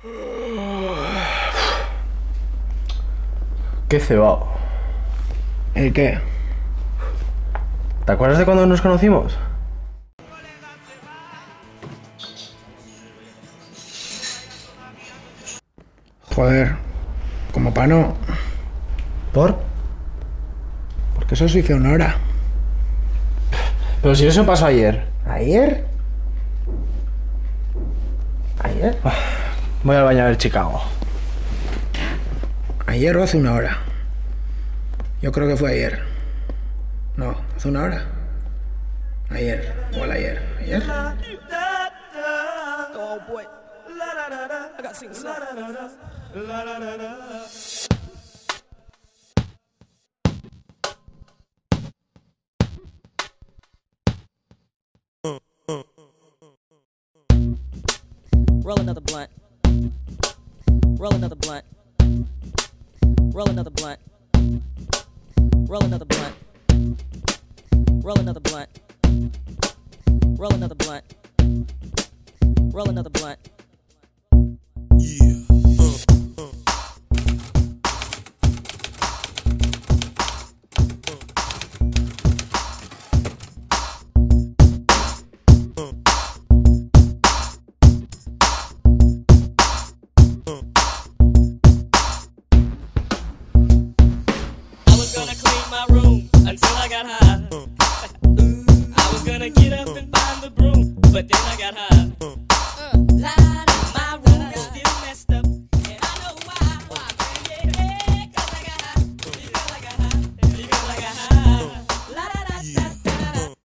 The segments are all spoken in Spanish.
Qué cebado. ¿El qué? ¿Te acuerdas de cuando nos conocimos? Joder, como pa' no. ¿Por? Porque eso se hizo una hora. Pero si eso pasó ayer. ¿Ayer? ¿Ayer? Voy al baño a ver Chicago. ¿Ayer o hace una hora? Yo creo que fue ayer. No, hace una hora. Ayer, igual ayer. ¿Ayer? Roll another blunt. Roll another blunt. Roll another blunt. Roll another blunt. Roll another blunt. Roll another blunt. Roll another blunt. Until I got high. I was gonna get up and find the broom, but then I got high. My room is still messed up, and I know why. Yeah, 'cause I got high. Because I got high. Because I got high. La da da da da.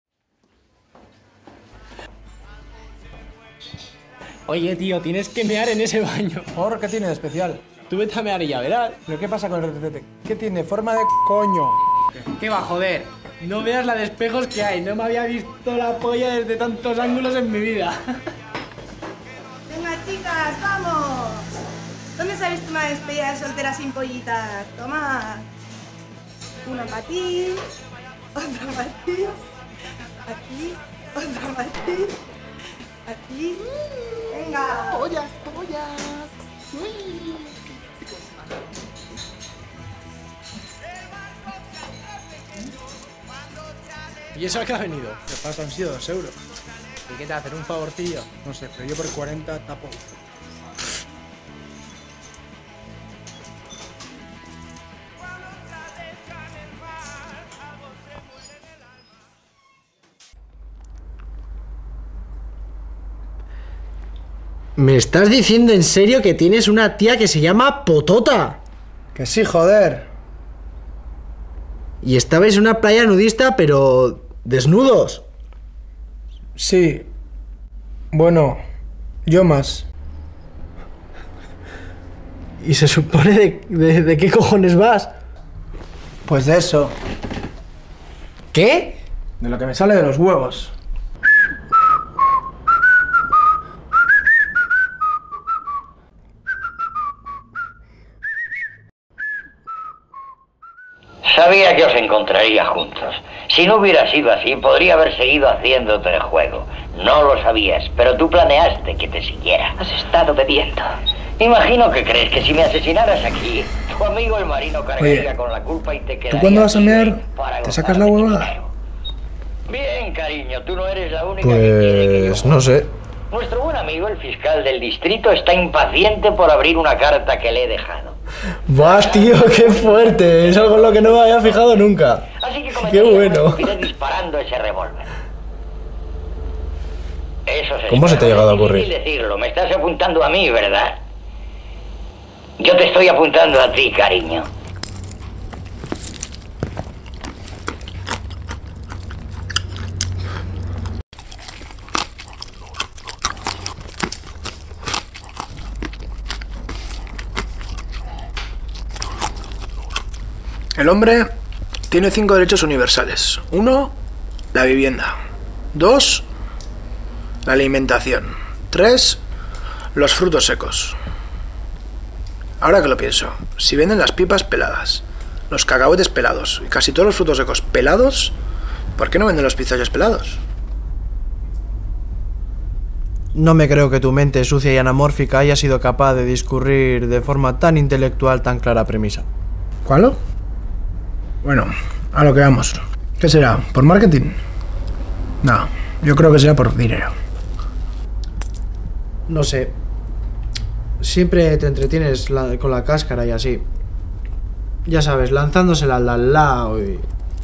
Oye, tío, tienes que mear en ese baño. ¿Por qué tiene de especial? Tú vete a mear y ya verás. ¿Pero qué pasa con el retrete? ¿Qué tiene? Forma de coño. ¿Qué va, joder? No veas la de espejos que hay. No me había visto la polla desde tantos ángulos en mi vida. Venga, chicas, vamos. ¿Dónde se ha visto una despedida de soltera sin pollitas? Toma. Una para ti, otra para ti, aquí, otra para ti, aquí. Venga. Pollas, pollas. ¿Y eso a qué ha venido? ¿Qué pasa? Han sido 2 euros. ¿Y qué te hacen? ¿Un favorcillo? No sé, pero yo por 40 tapo. ¿Me estás diciendo en serio que tienes una tía que se llama Potota? Que sí, joder. Y estabais en una playa nudista, pero desnudos. Sí. Bueno, yo más. ¿Y se supone de qué cojones vas? Pues de eso. ¿Qué? De lo que me sale de los huevos. Sabía que os encontraría juntos. Si no hubiera sido así, podría haber seguido haciéndote el juego. No lo sabías, pero tú planeaste que te siguiera. Has estado bebiendo. Imagino que crees que si me asesinaras aquí, tu amigo el marino cargaría con la culpa y te quedaría... ¿Tú cuando vas a mear te sacas la huevada? Bien, cariño, tú no eres la única que quiere que yo... Pues no sé. Nuestro buen amigo, el fiscal del distrito, está impaciente por abrir una carta que le he dejado. ¡Vas, tío! ¡Qué fuerte! Es algo en lo que no me había fijado nunca. Así que ¡Qué bueno! iré disparando ese revólver. Eso es. ¿Cómo se te ha llegado a ocurrir? Es difícil decirlo, me estás apuntando a mí, ¿verdad? Yo te estoy apuntando a ti, cariño. El hombre tiene 5 derechos universales. 1, la vivienda. 2, la alimentación. 3, los frutos secos. Ahora que lo pienso, si venden las pipas peladas, los cacahuetes pelados y casi todos los frutos secos pelados, ¿por qué no venden los pistachios pelados? No me creo que tu mente sucia y anamórfica haya sido capaz de discurrir de forma tan intelectual tan clara premisa. ¿Cuál? Bueno, a lo que vamos. ¿Qué será? ¿Por marketing? No, yo creo que será por dinero. No sé. Siempre te entretienes con la cáscara y así. Ya sabes, lanzándosela al lado y...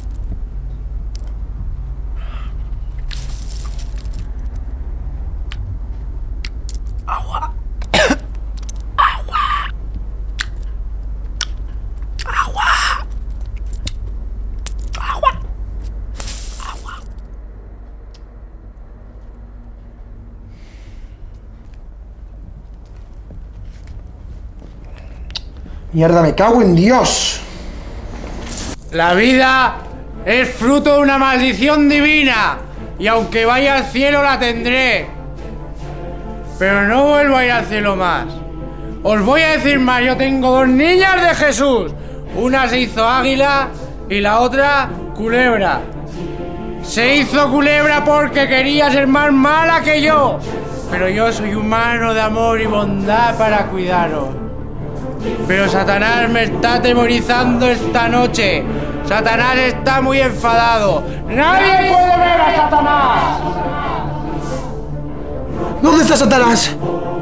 Mierda, me cago en Dios. La vida es fruto de una maldición divina. Y aunque vaya al cielo la tendré. Pero no vuelvo a ir al cielo más. Os voy a decir más, yo tengo 2 niñas de Jesús. Una se hizo águila y la otra culebra. Se hizo culebra porque quería ser más mala que yo. Pero yo soy humano de amor y bondad para cuidaros. Pero Satanás me está atemorizando esta noche. Satanás está muy enfadado. ¡Nadie puede ver a Satanás! ¿Dónde está Satanás?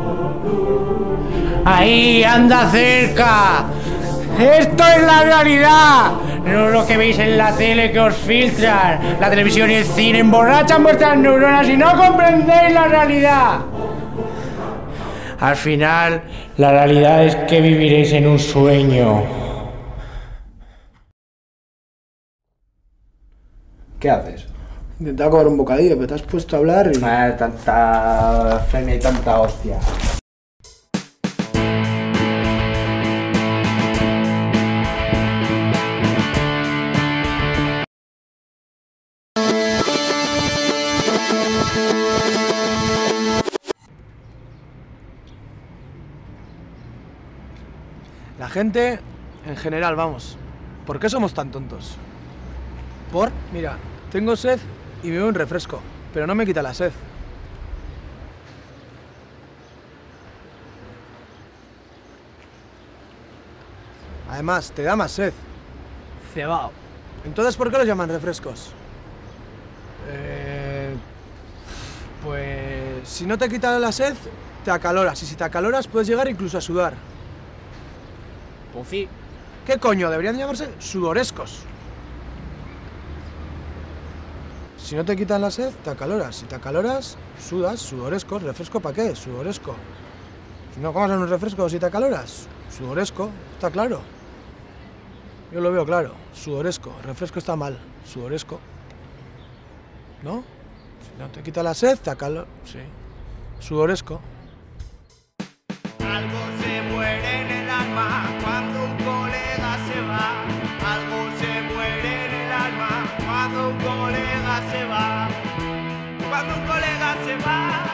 ¡Ahí, anda cerca! ¡Esto es la realidad! No lo que veis en la tele que os filtran. La televisión y el cine emborrachan vuestras neuronas y no comprendéis la realidad. Al final, la realidad es que viviréis en un sueño. ¿Qué haces? Intentaba comer un bocadillo, pero te has puesto a hablar y... Tanta femia y tanta hostia. La gente, en general, vamos. ¿Por qué somos tan tontos? ¿Por? Mira, tengo sed y me bebo un refresco, pero no me quita la sed. Además, te da más sed. Cebao. Entonces, ¿por qué los llaman refrescos? Pues... si no te quita la sed, te acaloras. Y si te acaloras, puedes llegar incluso a sudar. Pues sí. ¿Qué coño? Deberían llamarse sudorescos. Si no te quitan la sed, te acaloras. Si te acaloras, sudas, sudoresco. ¿Refresco para qué? Sudoresco. Si no comas un refresco si te acaloras, sudoresco, está claro. Yo lo veo claro, sudoresco. Refresco está mal, sudoresco. ¿No? Si no te quita la sed, te acaloras. Sí. Sudoresco. Algo se muere en el alma cuando un colega se va. Algo se muere en el alma cuando un colega se va. Cuando un colega se va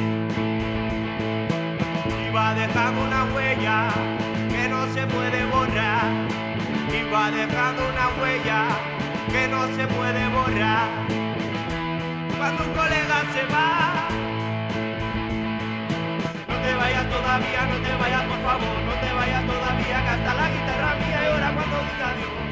y va dejando una huella que no se puede borrar. Y va dejando una huella que no se puede borrar. Cuando un colega se va. No te vayas todavía, no te vayas por favor, no te vayas todavía, canta la guitarra mía y ahora cuando diga adiós.